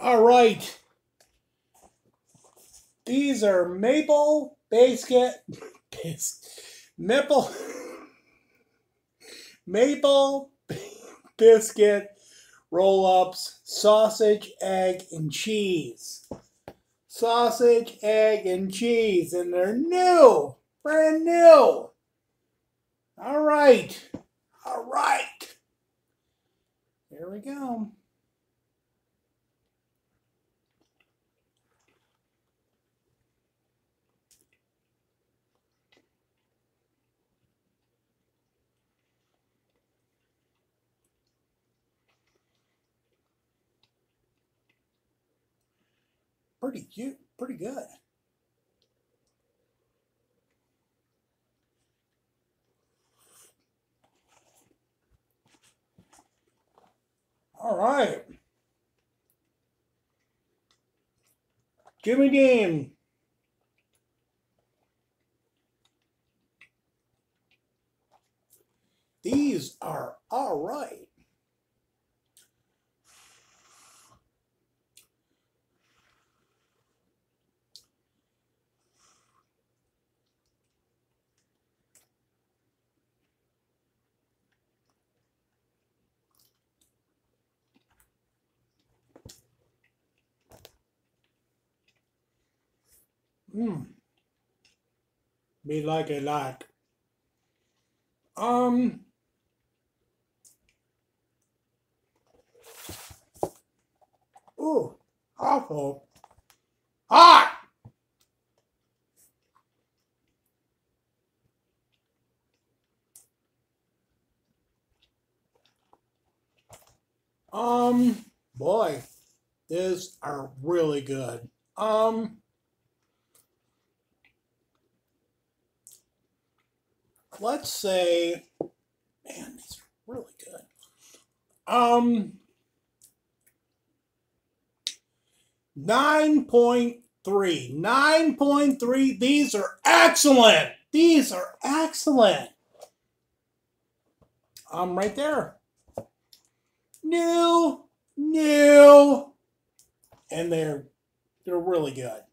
All right. These are maple biscuit, maple, maple biscuit roll-ups, sausage, egg, and cheese. Sausage, egg, and cheese, and they're new, brand new. All right. Here we go. Pretty cute, pretty good. All right. Jimmy Dean. These are all right. Me like a lot. Ooh, awful. Hot! Boy, these are really good. Let's say, man, these are really good. 9.3. 9.3. These are excellent. These are excellent. Right there. New. And they're really good.